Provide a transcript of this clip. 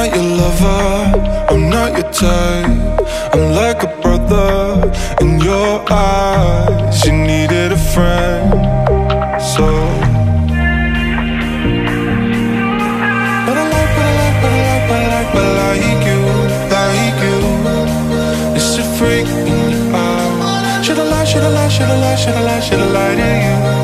not your lover, I'm not your type. I'm like a brother in your eyes. You needed a friend, so But I like you, like you. It's a freak in you out. Should've lied to you.